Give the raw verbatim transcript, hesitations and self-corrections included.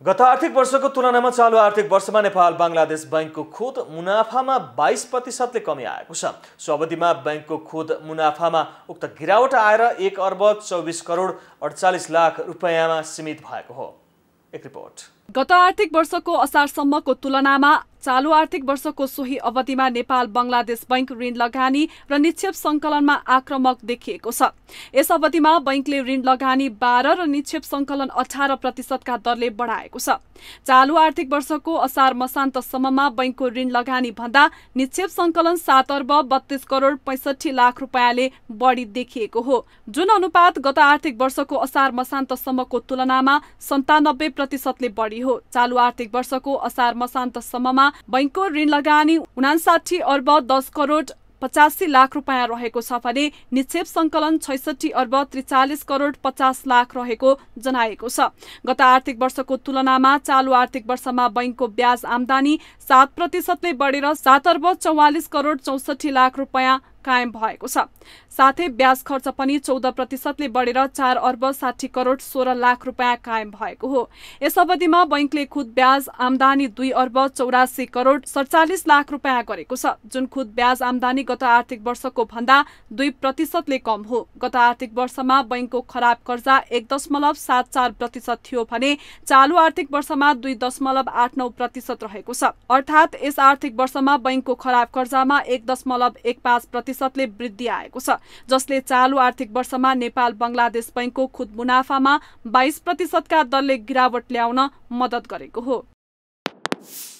गत आर्थिक वर्षको तुलनामा चालु आर्थिक वर्षमा नेपाल बांग्लादेश बैंकको खुद मुनाफामा बाइस प्रतिशतले कमी आएको छ। सो अवधिमा बैंकको खुद मुनाफामा उक्त गिरावट आएर एक अर्ब चौबिस करोड अडचालिस लाख रुपैयाँमा सीमित भएको हो। एक रिपोर्ट। गत आर्थिक वर्षको असारसम्मको तुलनामा चालु आर्थिक वर्षको सोही अवधिमा नेपाल बांग्लादेश बैंक ऋण लगानी र निक्षेप संकलनमा आक्रामक देखिएको छ। यस अवधिमा बैंकले ऋण लगानी बाह्र र निक्षेप संकलन अठार प्रतिशतका दरले बढाएको छ। चालु आर्थिक वर्षको असार मसान्तसम्ममा बैंकको ऋण लगानी भन्दा निक्षेप संकलन सात अर्ब बत्तीस करोड पैंसठी लाख रुपैयाँले बढी देखिएको हो, जुन अनुपात गत आर्थिक वर्षको असार मसान्तसम्मको तुलनामा सन्तानब्बे प्रतिशतले बढी हो। चालु आर्थिक वर्षको असार मसान्तसम्ममा बैंकको ऋण लगानी उनासाठी अर्ब दस करोड पचासी लाख रुपैयाँ रहेको छ भने निक्षेप संकलन छैसठी अर्ब त्रिचालिस करोड पचास लाख रहेको जनाएको छ। गत आर्थिक वर्षको तुलनामा चालु आर्थिक वर्षमा बैंकको ब्याज आम्दानी सात प्रतिशतले बढेर सात अर्ब चौवालिस करोड चौसठी लाख रुपैयाँ कायम भएको छ। साथै ब्याज खर्च पनि चौध प्रतिशतले बढेर चार अर्ब साठी करोड सोह्र लाख रुपैयाँ कायम भएको हो। यस अवधिमा बैंकले खुद ब्याज आम्दानी दुई अर्ब चौरासी करोड सडचालिस लाख रुपैयाँ गरेको छ, जुन खुद ब्याज आम्दानी गत आर्थिक वर्षको भन्दा दुई प्रतिशतले कम हो। गत आर्थिक वर्षमा बैंकको खराब कर्जा एक दशमलव सात चार प्रतिशत थियो भने चालु आर्थिक वर्षमा दुई दशमलव आठ नौ प्रतिशत रहेको छ। अर्थात् यस आर्थिक वर्षमा बैंकको खराब कर्जामा एक दशमलव एक पाँच प्रतिशतले वृद्धि आएको छ, जसले चालु आर्थिक वर्षमा नेपाल बांग्लादेश बैंकको खुद मुनाफामा बाइस प्रतिशतका दरले गिरावट ल्याउन मद्दत गरेको हो।